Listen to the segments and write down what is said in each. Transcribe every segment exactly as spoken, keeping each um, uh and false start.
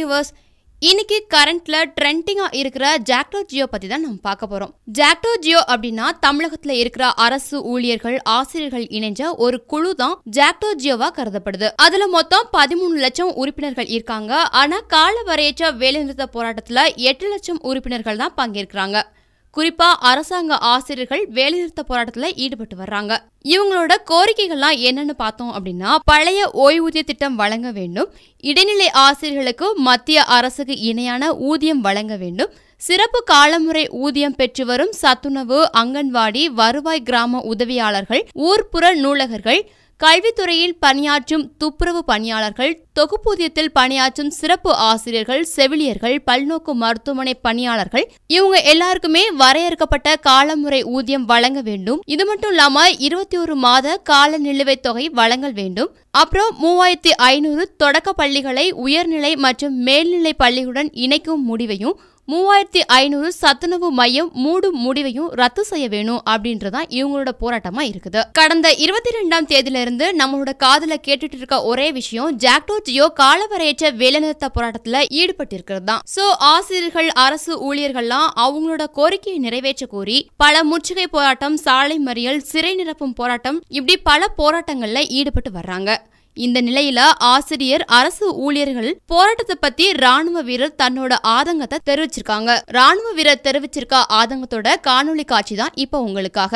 Viewers, இன்னைக்கு கரண்ட்ல ட்ரெண்டிங்கா இருக்கிற ஜாக்டோ ஜியோ பத்தி தான் நம்ம பார்க்க போறோம். ஜாக்டோ ஜியோ அப்படின்னா தமிழகத்துல இருக்கிற அரசு ஊழியர்கள், ஆசிரியர்கள் இணைஞ்ச ஒரு குழு தான் ஜாக்டோ ஜியோவா கருதப்படுது. அதுல மொத்தம் பதிமூணு லட்சம் உறுப்பினர்கள் இருக்காங்க. ஆனா காலவரையற்ற வேலைநிறுத்த போராட்டத்துல எட்டு லட்சம் உறுப்பினர்கள் தான் பங்கேற்கிறாங்க. குறிப்பா அரசாங்க ஆசிரியர்கள் வேலைநிறுத்த போராட்டத்துல ஈடுபட்டு வர்றாங்க. இவங்களோட கோரிக்கைகள்லாம் என்னன்னு பார்த்தோம் அப்படின்னா, பழைய ஓய்வூதிய திட்டம் வழங்க வேண்டும், இடைநிலை ஆசிரியர்களுக்கு மத்திய அரசுக்கு இணையான ஊதியம் வழங்க வேண்டும், சிறப்பு காலமுறை ஊதியம் பெற்று வரும் சத்துணவு, அங்கன்வாடி, வருவாய் கிராம உதவியாளர்கள், ஊர்ப்புற நூலகர்கள், கல்வித்துறையில் பணியாற்றும் துப்புரவு பணியாளர்கள், தொகுப்பூதியத்தில் பணியாற்றும் சிறப்பு ஆசிரியர்கள், செவிலியர்கள், பல்நோக்கு மருத்துவமனை பணியாளர்கள், இவங்க எல்லாருக்குமே வரையறுக்கப்பட்ட காலமுறை ஊதியம் வழங்க வேண்டும். இது மட்டும் இல்லாம இருபத்தி ஒரு மாத கால நிலுவைத் தொகை வழங்கல் வேண்டும். அப்புறம் மூவாயிரத்தி ஐநூறு தொடக்க பள்ளிகளை உயர்நிலை மற்றும் மேல்நிலை பள்ளிகளுடன் இணைக்கும் முடிவையும், மூவாயிரத்தி ஐநூறு சத்துணவு மையம் மூடும் முடிவையும் ரத்து செய்ய வேணும் அப்படின்றதான் இவங்களோட போராட்டமா இருக்குது. கடந்த இருபத்தி ரெண்டாம் தேதியில இருந்து நம்மளோட காதுல கேட்டுட்டு இருக்க ஒரே விஷயம் ஜாக்டோ ஜியோ காலவரையற்ற வேலைநிறுத்த போராட்டத்துல ஈடுபட்டு இருக்கிறது தான். சோ ஆசிரியர்கள், அரசு ஊழியர்கள்லாம் அவங்களோட கோரிக்கையை நிறைவேற்ற கோரி பல முற்றுகை போராட்டம், சாலை மறியல், சிறை நிரப்பும் போராட்டம், இப்படி பல போராட்டங்கள்ல ஈடுபட்டு வர்றாங்க. இந்த நிலையில ஆசிரியர், அரசு ஊழியர்கள் போராட்டத்தை பத்தி ராணுவ வீரர் தன்னோட ஆதங்கத்தை தெரிவிச்சிருக்காங்க. ராணுவ வீரர் தெரிவிச்சிருக்க ஆதங்கத்தோட காணொலி காட்சி தான் இப்ப உங்களுக்காக.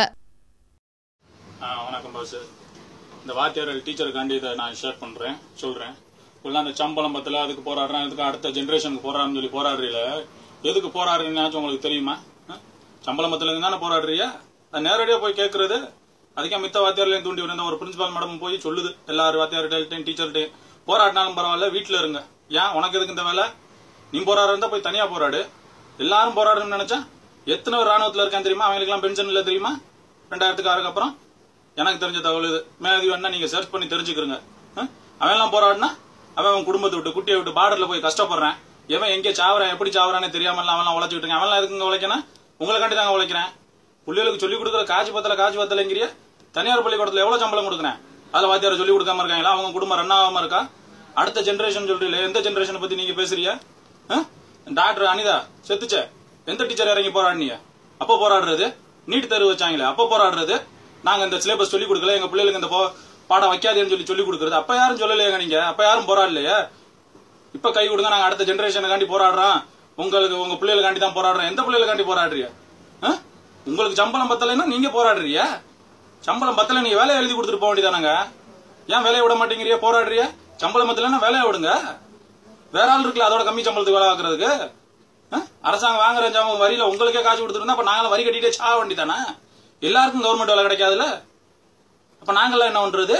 வணக்கம் பாஸ். இந்த வாத்தியார் டீச்சருக்காண்டி இதை நான் ஷேர் பண்றேன், சொல்றேன். அந்த சம்பளம் பத்தல, அதுக்கு போராடுறேன், அதுக்கு அடுத்த ஜென்ரேஷனுக்கு போராடுறேன்னு சொல்லி போராடுறீல, எதுக்கு போராடுறீங்கன்னாச்சும் உங்களுக்கு தெரியுமா? சம்பளம் பத்தல தானே போராடுறீங்க, அது நேரடியா போய் கேட்கறது. அதுக்கே மித்த வாத்தியார்லையும் தூண்டி விடுந்த ஒரு பிரின்சிபால் மேடம் போய் சொல்லுது எல்லாரும் வாத்தியார்கிட்டையும் டீச்சர்கிட்டையும், போராடினாலும் பரவாயில்ல வீட்டுல இருங்க, ஏன் உனக்கு எதுக்கு இந்த வேலை, நீ போராடுறதா போய் தனியா போராடு. எல்லாரும் போராடணும்னு நினைச்சா எத்தனை பேர் ராணுவத்துல இருக்கான்னு தெரியுமா? அவங்களுக்கு எல்லாம் பென்ஷன் இல்ல தெரியுமா? ரெண்டாயிரத்துக்கு ஆறுக்கு அப்புறம் எனக்கு தெரிஞ்ச தகவல் இது. மேதி வேணா நீங்க சர்ச் பண்ணி தெரிஞ்சுக்கிறங்க. அவன் எல்லாம் போராடினா அவன் குடும்பத்தை விட்டு, குட்டியை விட்டு பார்டர்ல போய் கஷ்டப்படுறேன், எவன் எங்கே சாவறான், எப்படி சாவறானே தெரியாம அவன் உழைச்சிட்டு இருக்கான். அவன் எதுக்குங்க உழைக்கணும்? உங்களை காண்டி தாங்க உழைக்கிறேன். பிள்ளைகளுக்கு சொல்லிக் கொடுக்குற காஜி பத்தல காஜி பத்தலைங்கிறிய தனியார் பள்ளிக்கூடத்துல எவ்வளவு சம்பளம் கொடுக்குறேன், அதுல வாத்தியார சொல்லி கொடுக்காம இருக்காங்களா? அவங்க குடும்பம் ரன் ஆகாம இருக்கா? அடுத்த ஜெனரேஷன் சொல்றீங்க, எந்த ஜெனரேஷன் பத்தி நீங்க பேசுறீங்க? டாக்டர் அனிதா செத்துச்ச, எந்த டீச்சர் இறங்கி போராடினீங்க? அப்ப போராடுறது. நீட் தேர்வு வச்சாங்களே அப்ப போராடுறது. நாங்க இந்த சிலபஸ் சொல்லி கொடுக்கல, எங்க பிள்ளைகளுக்கு இந்த பாடம் வைக்காதேன்னு சொல்லி சொல்லி கொடுக்கறது. அப்ப யாரும் சொல்லலையா? நீங்க அப்ப யாரும் போராடலையே. இப்ப கை கொடுங்க, நாங்க அடுத்த ஜெனரேஷனுக்காண்டி போராடுறோம், உங்களுக்கு உங்க பிள்ளைகளுக்காண்டி தான் போராடுறோம். எந்த பிள்ளைகளுக்காண்டி போராடுறீங்க? உங்களுக்கு சம்பளம் பத்தலைன்னா நீங்க போராடுறீங்க. சம்பளம் பத்தல நீங்க வேலையை எழுதி கொடுத்துட்டு போக வேண்டியதானாங்க? ஏன் வேலையை விட மாட்டேங்கிறிய? போராடுறிய. சம்பளம் பத்தலன்னா வேலையை விடுங்க, வேற ஆள் இருக்குல்ல அதோட கம்மி சம்பளத்துக்கு வேலை ஆக்குறதுக்கு. அரசாங்கம் வாங்குற ஜாமம் வரியில உங்களுக்கே காசு கொடுத்துருந்தா அப்ப நாங்களும் வரி கட்டிட்டே சாக வேண்டியதானே? எல்லாருக்கும் கவர்மெண்ட் வேலை கிடைக்காதுல்ல, அப்ப நாங்கெல்லாம் என்ன பண்றது?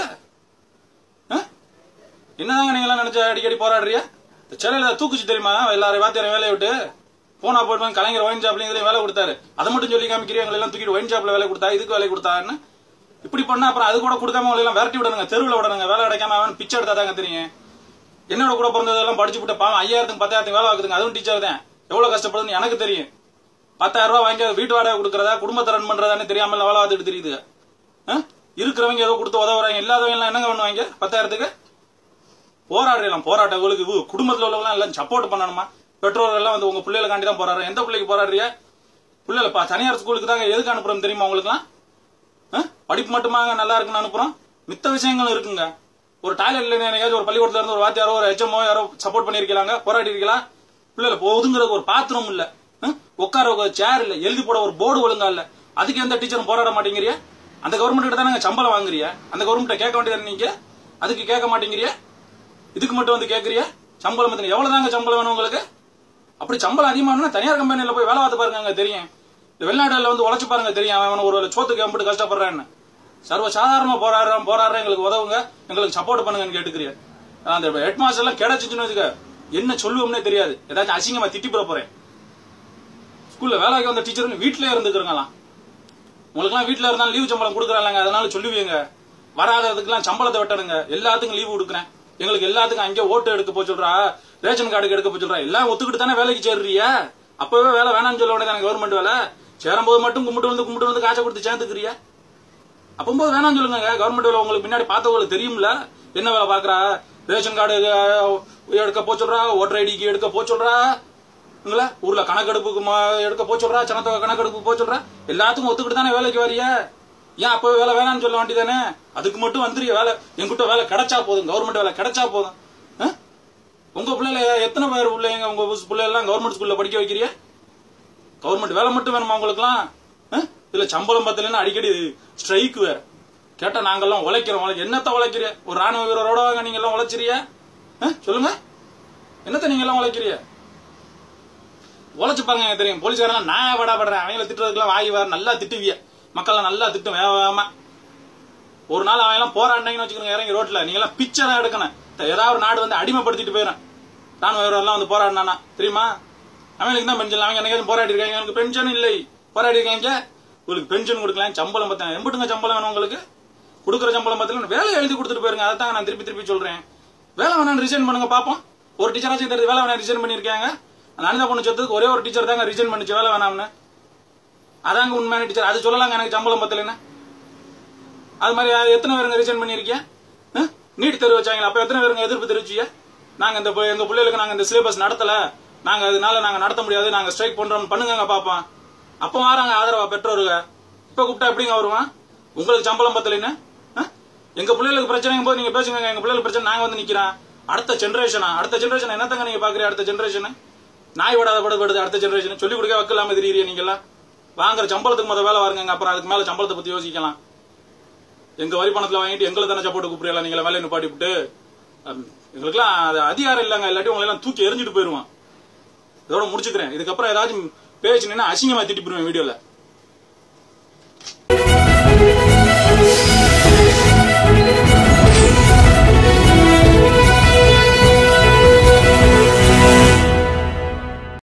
என்னதாங்க நீங்க எல்லாம் நினைச்ச அடிக்கடி போராடுறிய? சிலையில தூக்குச்சு தெரியுமா எல்லாரும் வாத்தியார வேலையை விட்டு? போனா போயிட்டு கலைஞர் ஒயின் ஜாப்ல வேலை கொடுத்தாரு, அதை மட்டும் சொல்லி காமிக்கிறீங்க. எங்களை எல்லாம் தூக்கிட்டு ஒயின் ஜாப்ல வேலை கொடுத்தா, இதுக்கு வேலை கொடுத்தாருன்னு இப்படி பண்ணா அப்புறம் அது கூட கொடுக்காம உங்களை எல்லாம் விரட்டி விடணுங்க, தெருவில் விடணுங்க. வேலை கிடைக்காம அவன் பிச்சை எடுத்தாதாங்க தெரியும். என்னோட கூட பிறந்ததெல்லாம் படிச்சு விட்டு பாவம் ஐயாயிரத்துக்கு பத்தாயிரத்துக்கு வேலை ஆகுதுங்க, அதுவும் டீச்சர் தான். எவ்வளவு கஷ்டப்படுதுன்னு எனக்கு தெரியும். பத்தாயிரம் ரூபாய் வாங்கி வீட்டு வாடகை கொடுக்கறதா, குடும்பத்தை ரன் பண்றதான்னு தெரியாம வேலை பார்த்துட்டு தெரியுது. இருக்கிறவங்க ஏதோ கொடுத்து உதவுறாங்க, இல்லாதவங்க எல்லாம் என்னங்க பண்ணுவாங்க? பத்தாயிரத்துக்கு போராடுறீங்க. போராட்டம் உங்களுக்கு குடும்பத்தில் உள்ளவங்க எல்லாம் சப்போர்ட் பண்ணணுமா? பெற்றோர்கள் எல்லாம் வந்து உங்க பிள்ளைகளுக்காண்டி தான் போராடுறேன். எந்த பிள்ளைக்கு போராடுறியா? பிள்ளைல தனியார் ஸ்கூலுக்கு தாங்க எதுக்கு அனுப்புறோம் தெரியுமா உங்களுக்கு எல்லாம்? படிப்பு மட்டுமாங்க நல்லா இருக்குன்னு அனுப்புறோம், மித்த விஷயங்களும் இருக்குங்க. ஒரு டாய்லெட்ல என்னைக்காச்சும் ஒரு பள்ளிக்கூடத்துல இருந்து ஒரு வாத்தியாரோ ஒரு ஹெச்எம்ஓ யாரோ சப்போர்ட் பண்ணிருக்கலாங்க, போராடி இருக்கலாம். பிள்ளைல போதுங்கிறது ஒரு பாத்ரூம் இல்ல, உட்கார சேர் இல்ல, எழுதி போட ஒரு போர்டு ஒழுங்கா இல்ல, அதுக்கு எந்த டீச்சரும் போராட மாட்டேங்கிறிய? அந்த கவர்மெண்ட் கிட்ட தானே சம்பளம் வாங்குறிய, அந்த கவர்மெண்ட் கேட்க வேண்டியது நீங்க, அதுக்கு கேட்க மாட்டேங்கிறிய, இதுக்கு மட்டும் வந்து கேட்கறிய? சம்பளம் எவ்வளவுதாங்க சம்பளம் வேணும் உங்களுக்கு? அப்படி சம்பளம் அதிகமான தனியார் கம்பெனியில போய் வேலை பார்த்து பாருங்க தெரியும். வெளிநாடுல வந்து உழைச்சு பாருங்க தெரியும், அவன் ஒரு சோத்துக்கு எம்பிட்டு கஷ்டப்படுறான்னு. சர்வ சாதாரணமா போராடுறான் போராடுறேன் எங்களுக்கு உதவுங்க, எங்களுக்கு சப்போர்ட் பண்ணுங்கன்னு கேட்டுக்கிறீங்க. அந்த ஹெட் மாஸ்டர் எல்லாம் கிடைச்சிச்சுன்னு வச்சுக்க என்ன சொல்லுவோம்னே தெரியாது, ஏதாச்சும் அசிங்கமா திட்டி போற போறேன். ஸ்கூல்ல வேலைக்கு வந்த டீச்சர் வீட்டிலே இருந்துக்கிறங்களாம். உங்களுக்கு எல்லாம் வீட்டுல இருந்தாலும் லீவு சம்பளம் கொடுக்குறாங்க, அதனால சொல்லுவீங்க. வராததுக்கு எல்லாம் சம்பளத்தை வெட்டணுங்க, எல்லாத்துக்கும் லீவு கொடுக்குறேன், எங்களுக்கு எல்லாத்துக்கும் அங்கே ஓட்டு எடுக்க போய் சொல்றா, ரேஷன் கார்டுக்கு எடுக்க போய் சொல்றா, எல்லாம் ஒத்துக்கிட்டு தானே வேலைக்கு சேர்றிய. அப்பவே வேலை வேணாம்னு சொல்ல வேண்டியது கவர்மெண்ட் வேலை. சேரும்போது மட்டும் கும்பிட்டு வந்து கும்பிட்டு வந்து காசை கொடுத்து சேர்ந்துக்கிறியா? அப்பம்போது வேணாம்னு சொல்லுங்க. கவர்மெண்ட் வேலை உங்களுக்கு பின்னாடி பார்த்தவங்களுக்கு தெரியும்ல என்ன வேலை பாக்குறா. ரேஷன் கார்டு எடுக்க போ சொல்றா, ஓட்டர் ஐடிக்கு எடுக்க போ சொல்றா, ஊர்ல கணக்கெடுப்புக்கு எடுக்க போ சொல்றா, சனத்தொகை கணக்கெடுப்பு போ சொல்றா. எல்லாத்துக்கும் ஒத்துக்கிட்டு தானே வேலைக்கு வரிய. ஏன் அப்ப வேலை வேணான்னு சொல்ல வேண்டியதானே? அதுக்கு மட்டும் வந்துரு வேலை. என்கிட்ட வேலை கிடைச்சா போதும், கவர்மெண்ட் வேலை கிடைச்சா போதும். உங்க பிள்ளைல எத்தனை பேர் பிள்ளைங்க உங்க பிள்ளை எல்லாம் கவர்மெண்ட் ஸ்கூல்ல படிக்க வைக்கிறிய? கவர்மெண்ட் வேலை மட்டும் வேணுமா உங்களுக்குலாம்? இதுல சம்பளம் பத்தலன்னு அடிக்கடி ஸ்ட்ரைக் வேற. கேட்டா நாங்கெல்லாம் உழைக்கிறோம். என்னத்த உழைக்கிறிய? ஒரு ராணுவ வீரரோட வாங்க நீங்க எல்லாம் உழைச்சிரிய? சொல்லுங்க, என்னத்த நீங்க எல்லாம் உழைக்கிறிய? உழைச்சுப்பாங்க எனக்கு தெரியும். போலீஸ்காரெல்லாம் நான் படாபடுறேன், அவங்கள திட்டுறதுக்குலாம் வாய் வேற. நல்லா திட்டுவிய, மக்கள் நல்லா திட்டும் வேகமா. ஒரு நாள் அவன் எல்லாம் போராடினீங்கன்னு வச்சுக்கோங்க, இறங்கி ரோட்ல நீங்க எல்லாம் பிச்சை தான் எடுக்கணும். ஏதாவது ஒரு நாடு வந்து அடிமைப்படுத்திட்டு போயிடும். ராணுவ வீரர்லாம் வந்து போராடினானா தெரியுமா? அவங்களுக்கு தான் பென்ஷன். அவங்க எனக்கு போராடி இருக்காங்க, எனக்கு பென்ஷன் இல்லை, போராடி இருக்காங்க. உங்களுக்கு பென்ஷன் கொடுக்கலாம், சம்பளம் பத்தேன். எம்பிட்டுங்க சம்பளம் வேணும் உங்களுக்கு? கொடுக்குற சம்பளம் பத்தல வேலை எழுதி கொடுத்துட்டு போயிருங்க. அதை தான் நான் திருப்பி திருப்பி சொல்றேன். வேலை வேணாம் ரிசைன் பண்ணுங்க பாப்போம். ஒரு டீச்சராச்சும் தெரியுது வேலை வேணாம் ரிசைன் பண்ணிருக்காங்க. அனிதா பொண்ணு சொத்துக்கு ஒரே ஒரு டீச்சர் தாங்க ரிசைன் பண்ணிச்சு வேலை வேணாம்னு. அதாங்க உண்மையான டீச்சர். அது சொல்லலாங்க எனக்கு சம்பளம் பத்தலன்னு. அது மாதிரி எத்தனை பேருங்க ரிசைன் பண்ணிருக்கீங்க? நீட் தேர்வு வச்சாங்களா? அப்ப எத்தனை பேருங்க எதிர்ப்பு தெரிவிச்சிய? நாங்க இந்த எங்க பிள்ளைகளுக்கு நாங்க இந்த சிலபஸ் நடத்தல, நாங்க அதனால நாங்க நடத்த முடியாது, நாங்க ஸ்ட்ரைக் பண்றோம் பண்ணுங்க பாப்போம். அப்ப வராங்க ஆதரவா பெற்றோருங்க. இப்ப கூப்பிட்டா எப்படிங்க வருவான்? உங்களுக்கு சம்பளம் பத்தலைன்னு எங்க பிள்ளைகளுக்கு பிரச்சனை போது நீங்க பேசுங்க. எங்க பிள்ளைகளுக்கு பிரச்சனை நாங்க வந்து நிக்கிறோம். அடுத்த ஜெனரேஷனா? அடுத்த ஜெனரேஷன் என்னத்தங்க நீங்க பாக்குறீங்க? அடுத்த ஜெனரேஷன் நாய் விடாத படுபடுது. அடுத்த ஜெனரேஷன் சொல்லி கொடுக்க வைக்கலாம தெரியுறீங்க நீங்க எல்லாம். வாங்குற சம்பளத்துக்கு முதல் வேலை வாருங்க, அப்புறம் அதுக்கு மேல சம்பளத்தை பத்தி யோசிக்கலாம். எங்க வரி பணத்துல வாங்கிட்டு எங்களை தானே சப்போர்ட் கூப்பிடுறீங்களா? நீங்க வேலையை நிப்பாட்டி விட்டு எங்களுக்குலாம் அது அதிகாரம் இல்லங்க. இல்லாட்டி உங்களை எல்லாம் தூக்கி எரிஞ்சிட்டு போயிருவான். இதோட முடிச்சுக்கிறேன். இதுக்கப்புறம் ஏதாச்சும் பேசினீங்கன்னா அசிங்கமா திட்டி போயிருவேன் வீடியோல.